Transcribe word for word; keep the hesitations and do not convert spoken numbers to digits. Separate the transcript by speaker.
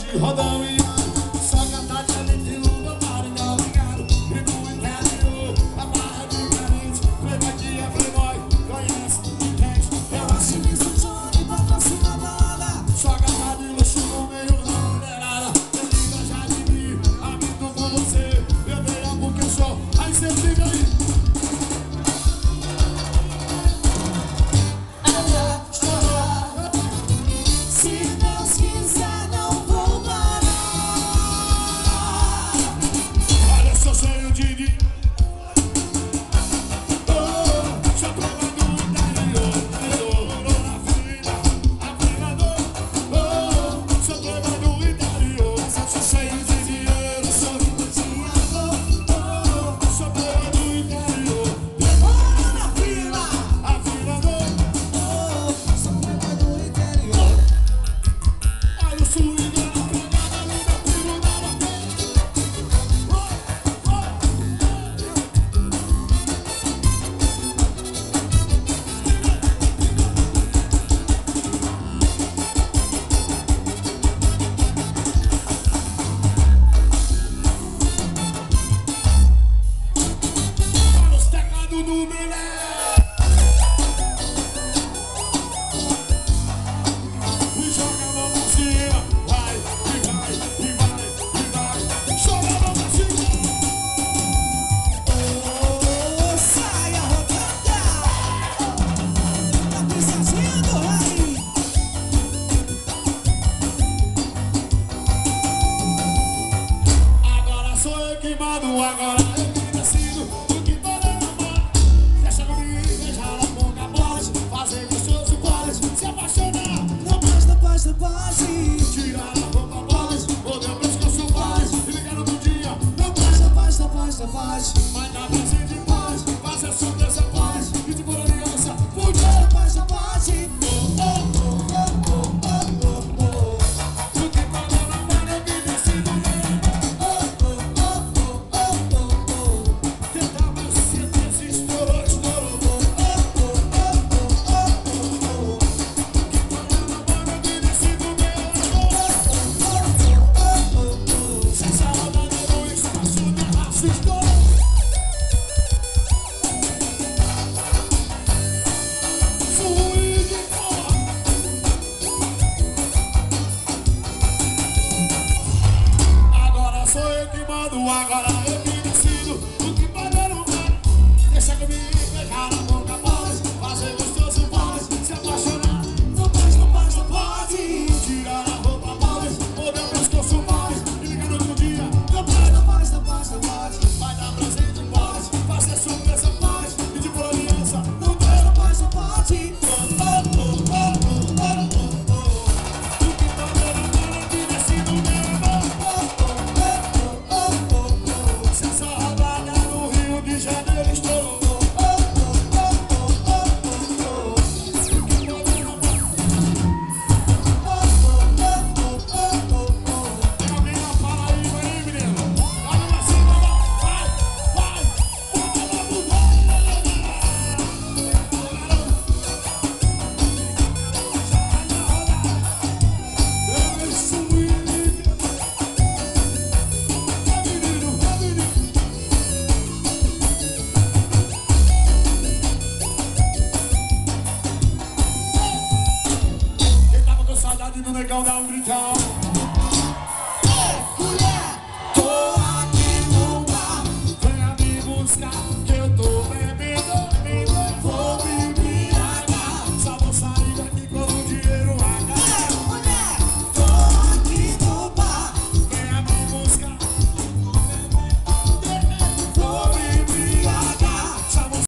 Speaker 1: de rodão e só cantar de alegria no meu Maranhão ligado. E no interior, a barra de carente, playboy que é playboy, conhece, entende. Eu acho que isso Johnny patrocina a balada. Só cantar de luxo no meio da mulherada. Eu liga já de mim, amigo com você. Eu venho porque eu sou, aí cê liga aí. Agora eu me decido o que toda namora. Deixa comigo, beijar a boca, pode fazer gostoso, pode se apaixonar. Não pode, não pode, não pode tirar a roupa, pode morder o pescoço, pode e ligar no dia. Não pode, não pode, não pode, não pode mas dá presente, pode fazer surpresa, pode e de por aliança, pode. Não pode, não pode oh, oh, oh, oh, oh, oh, oh. O que toda namora eu me decido mesmo. Agora eu me decido o que pode ou não pode. Deixa comigo, beijar a boca, pode fazer gostoso, pode se apaixonar. Não pode, não pode, não pode tirar a roupa, pode morder o pescoço, pode e ligar no outro dia. Não pode, não pode, não pode, não pode vai dar presente, pode fazer surpresa, pode e de boa aliança. Não pode, não pode, não pode oh, oh, oh, oh, oh, oh, oh. O que pode ou não pode eu me decido mesmo. Essa rodada no Rio de Janeiro estourou. Oh, oh, oh, oh, oh, oh, oh. Que pode não pode. Oh, oh, oh, oh, oh, oh. Tem alguém na fala aí, vai, menino. Vai pra cima, vai, vai, vai, vamos lá. Saia rodada. Eu sou menino. É menino, é menino. Quem tava com saudade do negão dá um gritão.